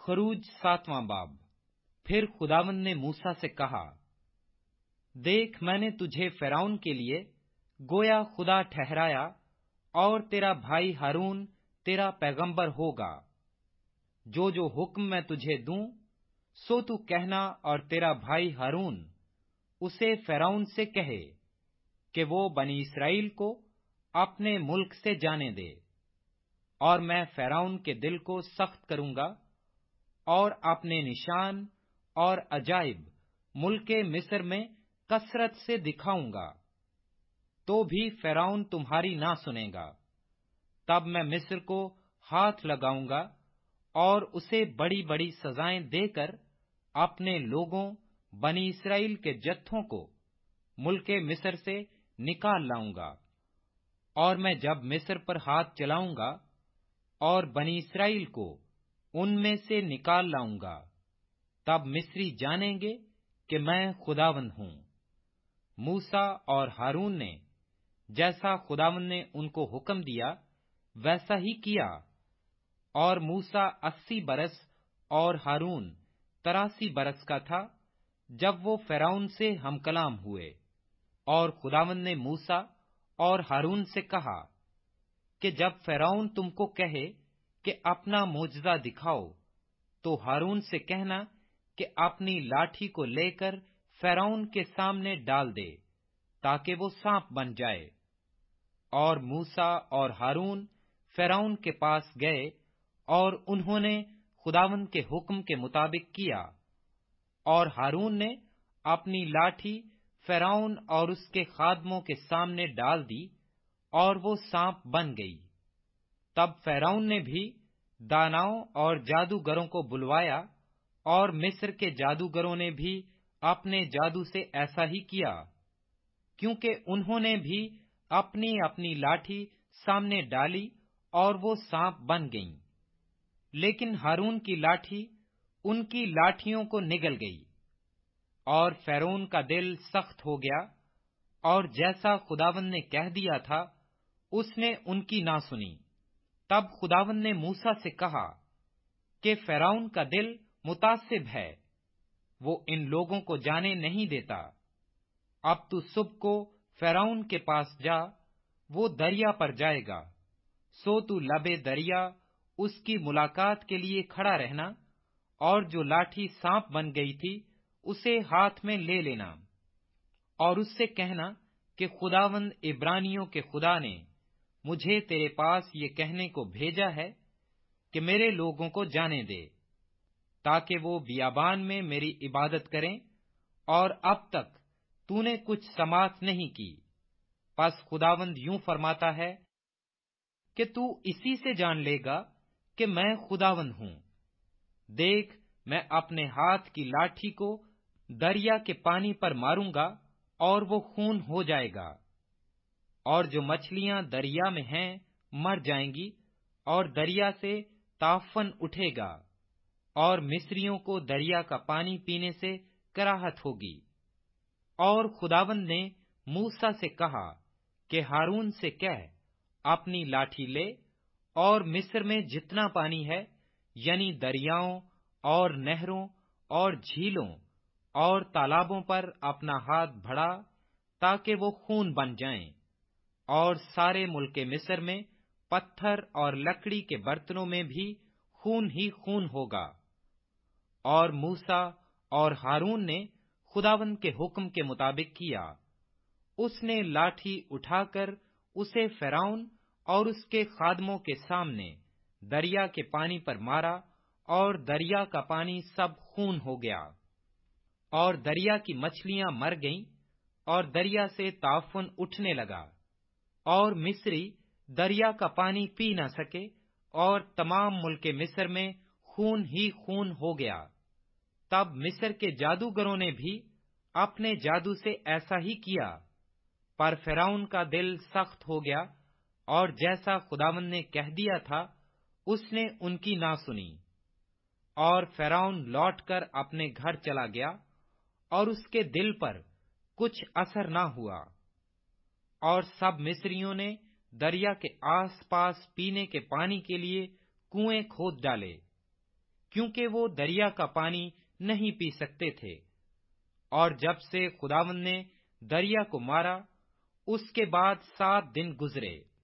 खरूज 7वां बाब। फिर खुदावंद ने मूसा से कहा, देख, मैंने तुझे फ़िरौन के लिए गोया खुदा ठहराया, और तेरा भाई हारून तेरा पैगंबर होगा। जो जो हुक्म मैं तुझे दूं, सो तू कहना, और तेरा भाई हारून उसे फ़िरौन से कहे कि वो बनी इस्राएल को अपने मुल्क से जाने दे। और मैं फ़िरौन के दिल को सख्त करूंगा, और अपने निशान और अजाइब मुल्के मिस्र में कसरत से दिखाऊंगा, तो भी फ़िरौन तुम्हारी ना सुनेगा। तब मैं मिस्र को हाथ लगाऊंगा, और उसे बड़ी बड़ी सजाएं देकर अपने लोगों बनी इस्राएल के जत्थों को मुल्के मिस्र से निकाल लाऊंगा। और मैं जब मिस्र पर हाथ चलाऊंगा और बनी इस्राएल को उनमें से निकाल लाऊंगा, तब मिस्री जानेंगे कि मैं खुदावंद हूं। मूसा और हारून ने जैसा खुदावंद ने उनको हुक्म दिया वैसा ही किया। और मूसा 80 बरस और हारून 83 बरस का था जब वो फ़िरौन से हमकलाम हुए। और खुदावंद ने मूसा और हारून से कहा कि जब फ़िरौन तुमको कहे कि अपना मोजज़ा दिखाओ, तो हारून से कहना कि अपनी लाठी को लेकर फ़िरौन के सामने डाल दे, ताकि वो सांप बन जाए। और मूसा और हारून फ़िरौन के पास गए, और उन्होंने खुदावंद के हुक्म के मुताबिक किया। और हारून ने अपनी लाठी फ़िरौन और उसके खादमों के सामने डाल दी, और वो सांप बन गई। तब फ़िरौन ने भी दानाओं और जादूगरों को बुलवाया, और मिस्र के जादूगरों ने भी अपने जादू से ऐसा ही किया, क्योंकि उन्होंने भी अपनी अपनी लाठी सामने डाली, और वो सांप बन गईं। लेकिन हारून की लाठी उनकी लाठियों को निगल गई। और फ़िरौन का दिल सख्त हो गया, और जैसा खुदावंद ने कह दिया था उसने उनकी ना सुनी। तब खुदावंद ने मूसा से कहा कि फ़िरौन का दिल मुतासिब है, वो इन लोगों को जाने नहीं देता। अब तू सुबह को फ़िरौन के पास जा, वो दरिया पर जाएगा, सो तू लबे दरिया उसकी मुलाकात के लिए खड़ा रहना, और जो लाठी सांप बन गई थी उसे हाथ में ले लेना, और उससे कहना कि खुदावंद इब्रानियों के खुदा ने मुझे तेरे पास ये कहने को भेजा है कि मेरे लोगों को जाने दे, ताकि वो बियाबान में मेरी इबादत करें, और अब तक तूने कुछ समात नहीं की। बस खुदावंद यूं फरमाता है कि तू इसी से जान लेगा कि मैं खुदावंद हूं। देख, मैं अपने हाथ की लाठी को दरिया के पानी पर मारूंगा, और वो खून हो जाएगा, और जो मछलियां दरिया में हैं मर जाएंगी, और दरिया से ताफन उठेगा, और मिस्रियों को दरिया का पानी पीने से कराहत होगी। और खुदावंद ने मूसा से कहा कि हारून से कह, अपनी लाठी ले, और मिस्र में जितना पानी है, यानी दरियाओं और नहरों और झीलों और तालाबों पर अपना हाथ बढ़ा, ताकि वो खून बन जाएं, और सारे मुल्के मिस्र में पत्थर और लकड़ी के बर्तनों में भी खून ही खून होगा। और मूसा और हारून ने खुदावंद के हुक्म के मुताबिक किया। उसने लाठी उठाकर उसे फ़िरौन और उसके खादमों के सामने दरिया के पानी पर मारा, और दरिया का पानी सब खून हो गया, और दरिया की मछलियां मर गईं, और दरिया से ताफुन उठने लगा, और मिस्री दरिया का पानी पी न सके, और तमाम मुल्के मिस्र में खून ही खून हो गया। तब मिस्र के जादूगरों ने भी अपने जादू से ऐसा ही किया, पर फ़िरौन का दिल सख्त हो गया, और जैसा खुदावंद ने कह दिया था उसने उनकी ना सुनी। और फ़िरौन लौटकर अपने घर चला गया, और उसके दिल पर कुछ असर ना हुआ। और सब मिस्रियों ने दरिया के आस पास पीने के पानी के लिए कुएं खोद डाले, کیونکہ وہ دریا کا پانی نہیں پی سکتے تھے۔ اور جب سے خداوند نے دریا کو مارا، اس کے بعد 7 دن گزرے۔